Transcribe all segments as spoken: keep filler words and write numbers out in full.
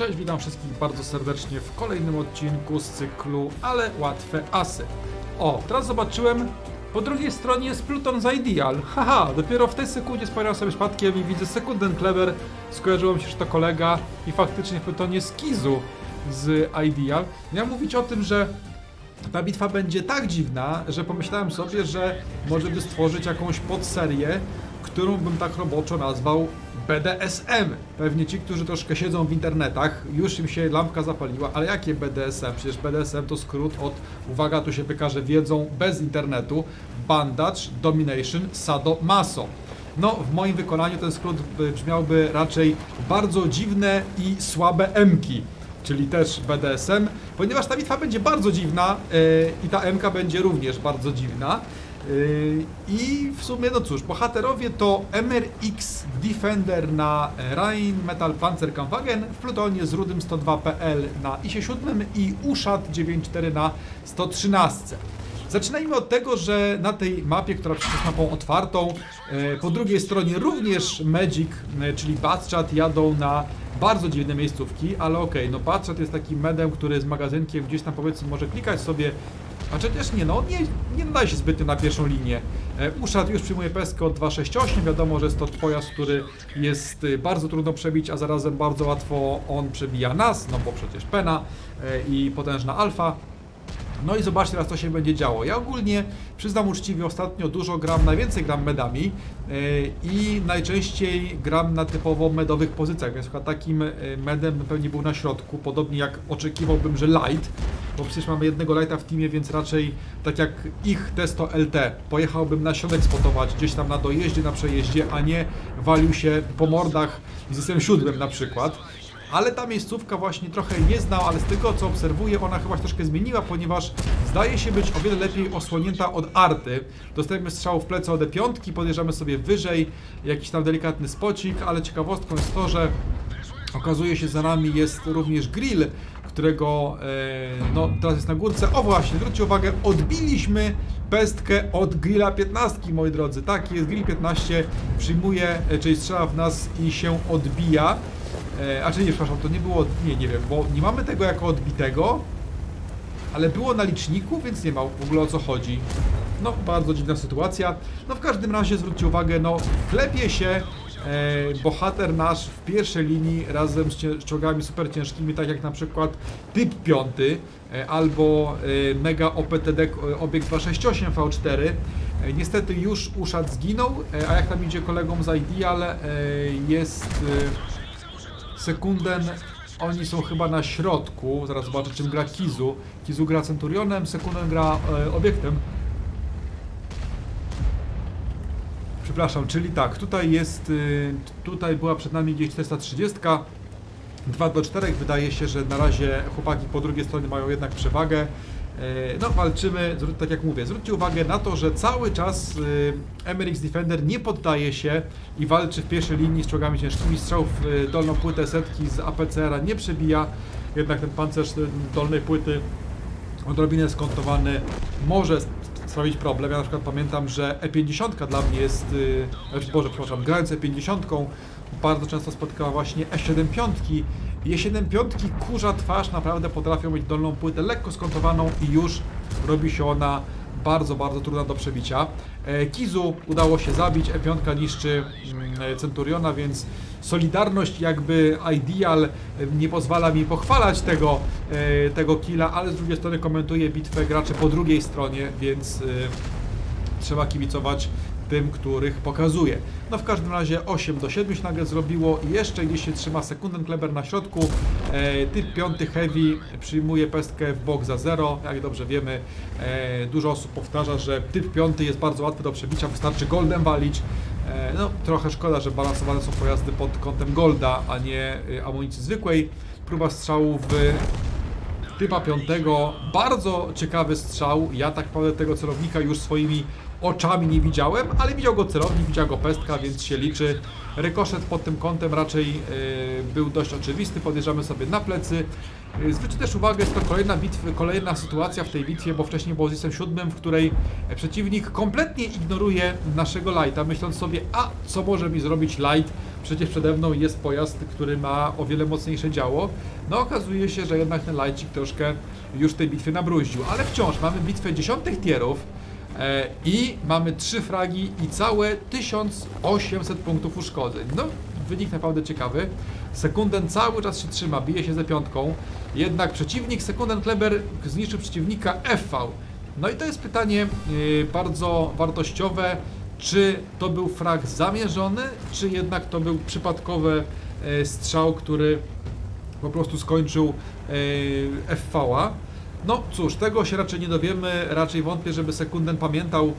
Cześć, witam wszystkich bardzo serdecznie w kolejnym odcinku z cyklu Ale łatwe asy. O, teraz zobaczyłem, po drugiej stronie jest Pluton z Ideal. Haha, dopiero w tej sekundzie spojrzałem sobie przypadkiem i widzę Second Clever. Skojarzyło mi się, że to kolega i faktycznie w Plutonie jest Kizu z Ideal. Miałem mówić o tym, że ta bitwa będzie tak dziwna, że pomyślałem sobie, że może by stworzyć jakąś podserię, którą bym tak roboczo nazwał B D S M. Pewnie ci, którzy troszkę siedzą w internetach, już im się lampka zapaliła, ale jakie B D S M? Przecież B D S M to skrót od, uwaga, tu się wykaże wiedzą bez internetu, Bandage, Domination, Sado, Maso. No, w moim wykonaniu ten skrót brzmiałby raczej bardzo dziwne i słabe M-ki, czyli też B D S M, ponieważ ta bitwa będzie bardzo dziwna yy, i ta M-ka będzie również bardzo dziwna. Yy, I w sumie, no cóż, bohaterowie to M R X Defender na Rheinmetall Panzerkampfwagen w Plutonie z Rudym sto dwa P L na I S ie siedem i Uszat dziewięćdziesiąt cztery na sto trzynaście. Zaczynajmy od tego, że na tej mapie, która przecież jest mapą otwartą, yy, po drugiej stronie również Magic, yy, czyli Batchat, jadą na bardzo dziwne miejscówki, ale okej, okay, no Batchat jest takim medem, który z magazynkiem gdzieś tam, powiedzmy, może klikać sobie. A czy też nie, no nie, nie nadaje się zbytnio na pierwszą linię. E, Uszat już przyjmuje peskę od dwa sześć osiem, wiadomo, że jest to pojazd, który jest bardzo trudno przebić, a zarazem bardzo łatwo on przebija nas, no bo przecież Pena e, i potężna Alfa. No i zobaczcie teraz, co się będzie działo. Ja ogólnie, przyznam uczciwie, ostatnio dużo gram, najwięcej gram medami yy, i najczęściej gram na typowo medowych pozycjach, więc chyba takim medem pewnie był na środku, podobnie jak oczekiwałbym, że light, bo przecież mamy jednego lighta w teamie, więc raczej tak jak ich Testo L T, pojechałbym na środek spotować, gdzieś tam na dojeździe, na przejeździe, a nie walił się po mordach z systemem siódmym na przykład. Ale ta miejscówka właśnie trochę nie znał, ale z tego co obserwuję, ona chyba się troszkę zmieniła, ponieważ zdaje się być o wiele lepiej osłonięta od arty. Dostajemy strzał w plecy od E pięć, podjeżdżamy sobie wyżej, jakiś tam delikatny spocik, ale ciekawostką jest to, że okazuje się, że za nami jest również grill, którego e, no teraz jest na górce. O właśnie, zwróćcie uwagę, odbiliśmy pestkę od grilla piętnaście, moi drodzy. Tak jest, grill piętnaście przyjmuje, czyli strzela w nas i się odbija. E, a czy nie, przepraszam, to nie było, nie, nie wiem, bo nie mamy tego jako odbitego, ale było na liczniku, więc nie ma w ogóle o co chodzi. No, bardzo dziwna sytuacja. No, w każdym razie zwróćcie uwagę, no, klepie się e, bohater nasz w pierwszej linii razem z, z czołgami super ciężkimi, tak jak na przykład typ piąty e, albo e, Mega O P T D obiekt dwa sześć osiem V cztery. E, niestety już Uszat zginął, e, a jak tam idzie kolegom z Ideal, e, jest... E, Sekunden, oni są chyba na środku, zaraz zobaczę, czym gra Kizu. Kizu gra Centurionem, Sekunden gra e, obiektem. Przepraszam, czyli tak, tutaj jest, y, tutaj była przed nami gdzieś czterysta trzydzieści, dwa do czterech, wydaje się, że na razie chłopaki po drugiej stronie mają jednak przewagę. No, walczymy, tak jak mówię, zwróćcie uwagę na to, że cały czas M R X Defender nie poddaje się i walczy w pierwszej linii z czołgami ciężkimi. Strzał w dolną płytę setki z A P C R a nie przebija, jednak ten pancerz dolnej płyty odrobinę skontowany może sprawić problem. Ja na przykład pamiętam, że E pięćdziesiąt dla mnie jest, Boże, przepraszam, grając E pięćdziesiąt bardzo często spotykała właśnie E siedem pięć. I E siedem pięć kurza twarz, naprawdę potrafią mieć dolną płytę lekko skontowaną i już robi się ona bardzo, bardzo trudna do przebicia. Kizu udało się zabić, E pięć niszczy Centuriona, więc solidarność jakby Ideal nie pozwala mi pochwalać tego, tego killa, ale z drugiej strony komentuje bitwę gracze po drugiej stronie, więc trzeba kibicować tym, których pokazuje. No w każdym razie osiem do siedmiu się nagle zrobiło i jeszcze gdzieś się trzyma Sekunden Kleber na środku. E, typ piąty Heavy przyjmuje pestkę w bok za zero. Jak dobrze wiemy, e, dużo osób powtarza, że typ piąty jest bardzo łatwy do przebicia, wystarczy goldem walić. E, no trochę szkoda, że balansowane są pojazdy pod kątem golda, a nie y, amunicji zwykłej. Próba strzału w typa piątego, bardzo ciekawy strzał. Ja tak naprawdę tego celownika już swoimi oczami nie widziałem, ale widział go celownik, widział go pestka, więc się liczy. Rykoszet pod tym kątem raczej yy, był dość oczywisty. Podjeżdżamy sobie na plecy Zwróćcie też uwagę, jest to kolejna, bitwy, kolejna sytuacja w tej bitwie, bo wcześniej było z Isem siódmym, w której przeciwnik kompletnie ignoruje naszego lighta, myśląc sobie, a co może mi zrobić light? Przecież przede mną jest pojazd, który ma o wiele mocniejsze działo. No okazuje się, że jednak ten lightcik troszkę już tej bitwy nabruździł, ale wciąż mamy bitwę dziesiątych tierów e, i mamy trzy fragi i całe tysiąc osiemset punktów uszkodzeń. No, wynik naprawdę ciekawy. Sekunden cały czas się trzyma, bije się ze piątką, jednak przeciwnik, Sekunden Kleber, zniszczył przeciwnika F V. No i to jest pytanie yy, bardzo wartościowe, czy to był frag zamierzony, czy jednak to był przypadkowy yy, strzał, który po prostu skończył yy, F V-a. No cóż, tego się raczej nie dowiemy, raczej wątpię, żeby Sekunden pamiętał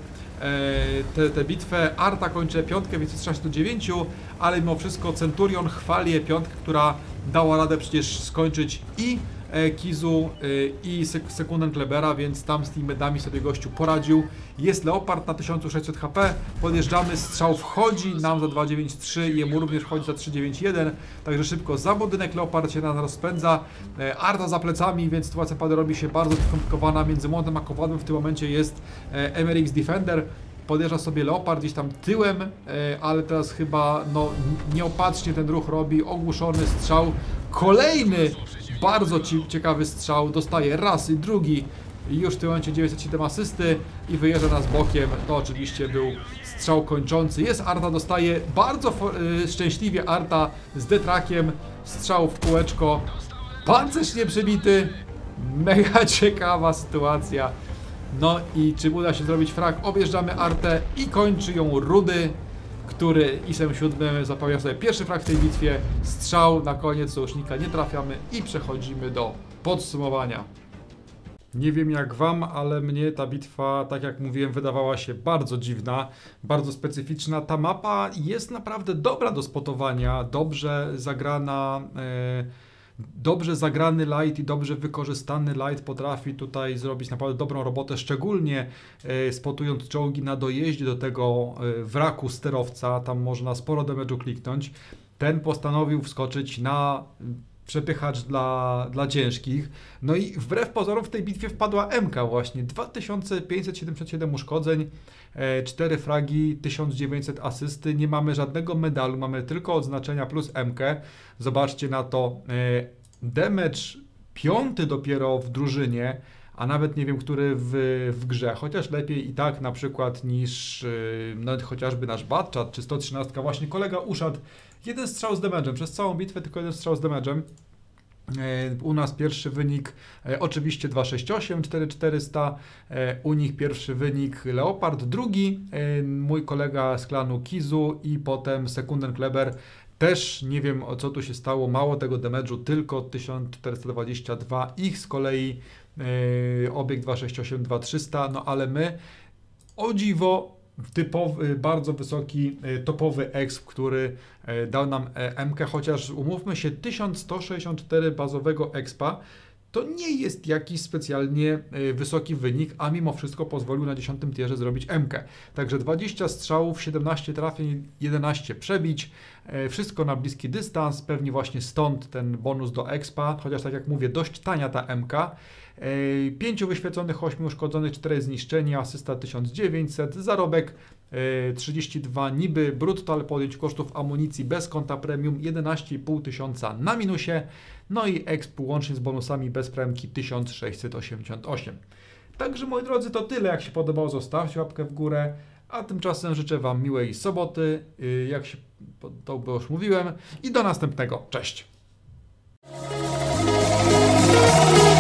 tę bitwę. Arta kończy piątkę, więc jest sześć do dziewięciu, ale mimo wszystko Centurion chwali piątkę, która dała radę przecież skończyć i Kizu i Sekunden Klebera, więc tam z tymi medami sobie gościu poradził. Jest Leopard na tysiąc sześćset H P, podjeżdżamy, strzał wchodzi nam za dwa dziewięć trzy, jemu również wchodzi za trzy dziewięć jeden, także szybko za budynek Leopard się nas rozpędza. Arta za plecami, więc sytuacja naprawdę robi się bardzo skomplikowana. Między młotem a kowadłem w tym momencie jest M R X Defender. Podjeżdża sobie Leopard gdzieś tam tyłem, ale teraz chyba no, nieopatrznie ten ruch robi, ogłuszony strzał, kolejny bardzo ciekawy strzał, dostaje raz i drugi i już w tym momencie dziewięćset siedem asysty i wyjeżdża nas bokiem, to oczywiście był strzał kończący, jest Arta, dostaje bardzo szczęśliwie Arta z detrakiem, strzał w kółeczko, pancerz nieprzebity, mega ciekawa sytuacja. No i czy uda się zrobić frag? Objeżdżamy Artę i kończy ją Rudy, który Isem siódmym zapełnia sobie pierwszy frag w tej bitwie. Strzał na koniec sojusznika nie trafiamy i przechodzimy do podsumowania. Nie wiem jak wam, ale mnie ta bitwa, tak jak mówiłem, wydawała się bardzo dziwna, bardzo specyficzna. Ta mapa jest naprawdę dobra do spotowania, dobrze zagrana. Yy, Dobrze zagrany light i dobrze wykorzystany light potrafi tutaj zrobić naprawdę dobrą robotę, szczególnie e, spotując czołgi na dojeździe do tego e, wraku sterowca, tam można sporo damage'u kliknąć. Ten postanowił wskoczyć na przepychacz dla, dla ciężkich. No i wbrew pozorom w tej bitwie wpadła M K właśnie, dwa tysiące pięćset siedemdziesiąt siedem uszkodzeń, e, cztery fragi, tysiąc dziewięćset asysty, nie mamy żadnego medalu, mamy tylko odznaczenia plus M K. Zobaczcie na to, e, damage piąty dopiero w drużynie, a nawet nie wiem, który w, w grze, chociaż lepiej i tak na przykład niż yy, nawet chociażby nasz Batchat czy sto trzynaście, właśnie kolega uszadł jeden strzał z damage'em, przez całą bitwę tylko jeden strzał z damage'em. U nas pierwszy wynik e, oczywiście dwa sześć osiem, cztery czterysta, e, u nich pierwszy wynik Leopard, drugi e, mój kolega z klanu Kizu i potem Sekunden Kleber. Też nie wiem o co tu się stało, mało tego damage'u, tylko tysiąc czterysta dwadzieścia dwa, ich z kolei e, obieg dwa sześć osiem, dwa trzysta, no ale my o dziwo typowy, bardzo wysoki, topowy exp, który dał nam M K, chociaż umówmy się, tysiąc sto sześćdziesiąt cztery bazowego expa to nie jest jakiś specjalnie wysoki wynik, a mimo wszystko pozwolił na dziesiątym tierze zrobić M K. Także dwadzieścia strzałów, siedemnaście trafień, jedenaście przebić, wszystko na bliski dystans, pewnie właśnie stąd ten bonus do expa, chociaż tak jak mówię, dość tania ta M K. pięć wyświeconych, osiem uszkodzonych, cztery zniszczenia, asysta tysiąc dziewięćset, zarobek trzydzieści dwa niby, brutto, ale podjęć kosztów amunicji bez konta premium jedenaście i pół tysiąca na minusie, no i exp łącznie z bonusami bez premki tysiąc sześćset osiemdziesiąt osiem. Także moi drodzy, to tyle. Jak się podobało, zostawcie łapkę w górę, a tymczasem życzę wam miłej soboty, jak się to już mówiłem, i do następnego. Cześć!